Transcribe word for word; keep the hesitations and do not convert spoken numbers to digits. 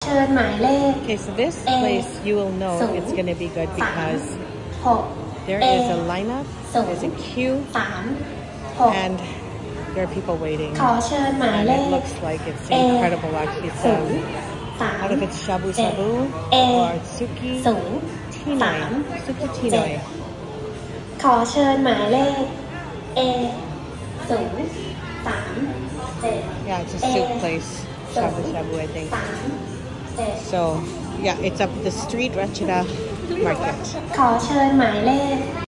ชิญหมายเลข Okay, so this place you will know it's going to be good because there is a lineup, there's a queue, สาม หก and there are people waiting. ขอเชิญหมายเล And ข it looks like it's incredible actually. So, สาม I don't know if it's shabu shabu or tsuki ศูนย์ tinoi. Tsuki tinoi. ขอเชิญหมายเลข A ศูนย์ สาม เจ็ด Yeah, it's a soup place. Shabu shabu, I think. So, yeah, it's up the street Rachida Market. ขอเชิญหมายเลข